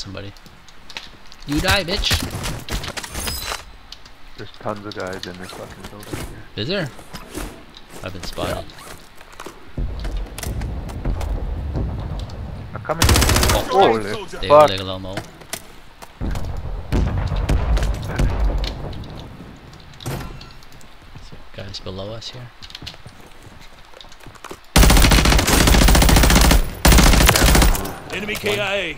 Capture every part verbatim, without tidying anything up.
somebody. You die, bitch. There's tons of guys in this fucking building here. Is there? I've been spotted. I'm coming. Oh, Holy they fuck. like a lomo. Guys below us here. Enemy K I A.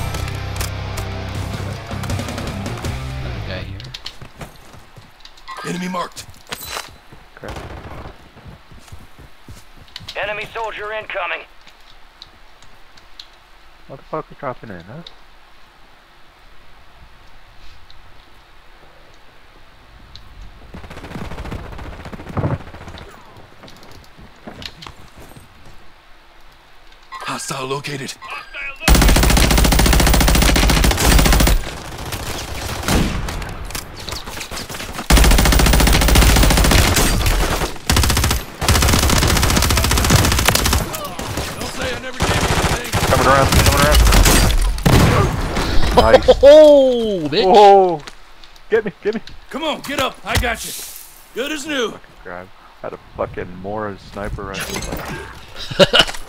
Another guy here. Enemy marked. Okay. Enemy soldier incoming. Motherfucker dropping in, huh? Hostile located. Don't say I never gave you anything. Coming around, coming around. Nice. Oh, bitch! Whoa! Get me, get me. Come on, get up. I got you. Good as new. Fucking grab. Had a fucking Mora sniper rifle.